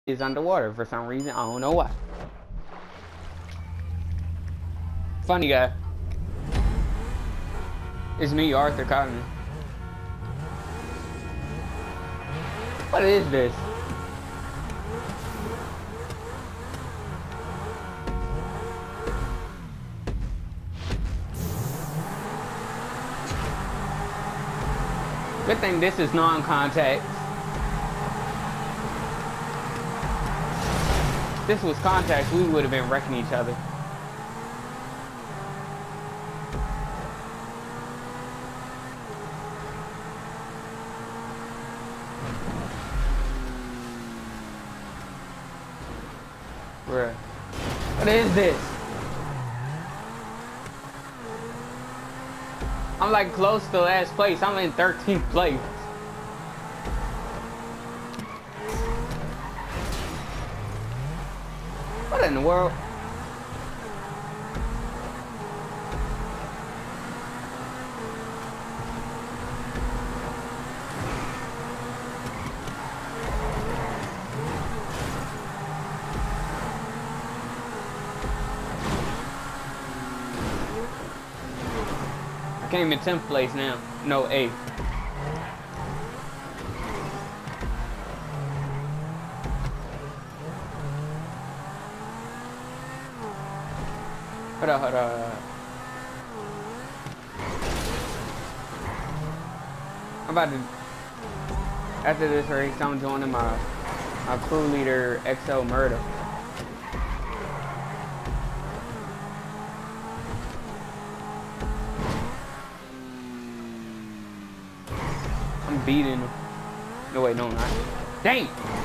is underwater for some reason. I don't know why. Funny guy. It's me, Arthur Cotton. What is this? Good thing this is non-contact. If this was contact, we would have been wrecking each other. Bruh. What is this? I'm like close to last place. I'm in 13th place. What in the world? I came in 10th place now. No, 8th. Hold on, hold on. I'm about to, after this race, I'm joining my crew leader, XO Murder. I'm beating him. No, wait, no, I'm not. Dang!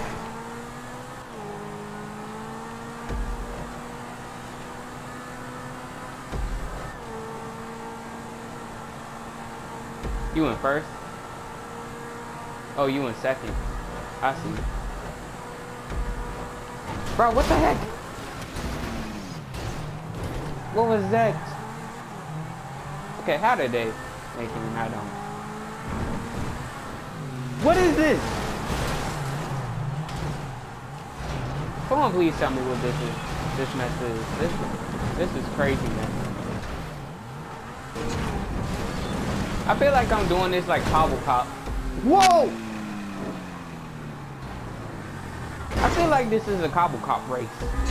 You went first? Oh, you went second. I see. Bro, what the heck? What was that? Okay, how did they make it and I don't? What is this? Come on, please tell me what this is. This mess is. This is crazy, man. I feel like I'm doing this like Cobble Cop. Whoa! I feel like this is a Cobble Cop race.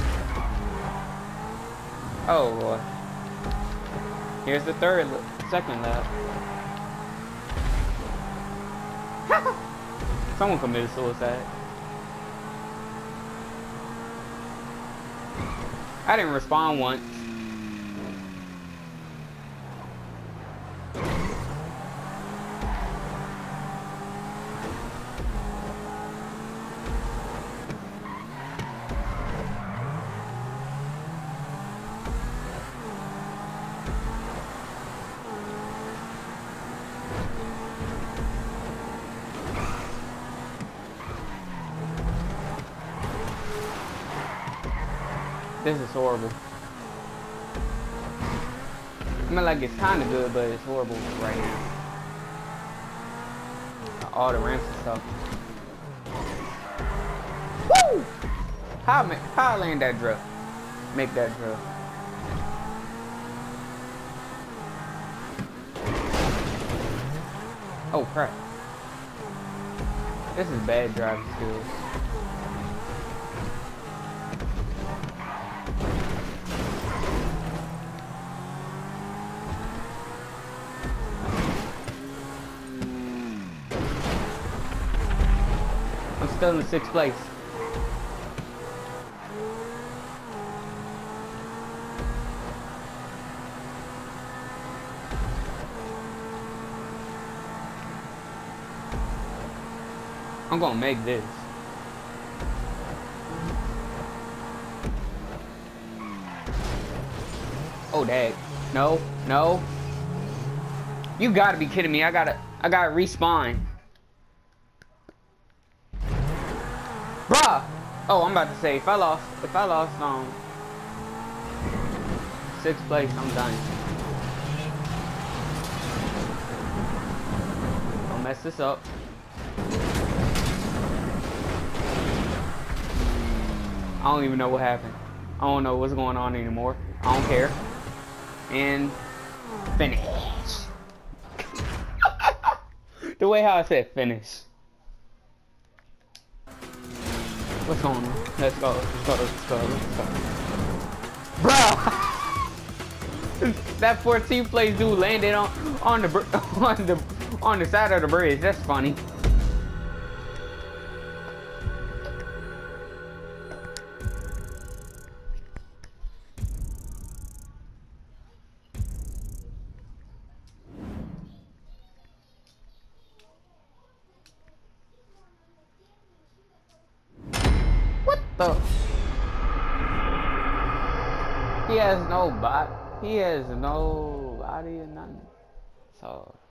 Oh boy. Here's the second lap. Someone committed suicide. I didn't respond once. This is horrible. I mean, like, it's kind of good, but it's horrible right now. All the ramps and stuff. Woo! How I land that drift? Make that drift. Oh, crap. This is bad driving skills. Still in 6th place. I'm gonna make this. Oh dang. No, no. You gotta be kidding me. I gotta respawn. Bruh! Oh, I'm about to say, if I lost 6th place, I'm done. Don't mess this up. I don't even know what happened. I don't know what's going on anymore. I don't care. And finish. The way how I said finish. What's going on? Let's go. Let's go. Let's go. Let's go. Bro. That 14th place dude landed on the side of the bridge. That's funny. What the? He has no body. He has no body or nothing. So.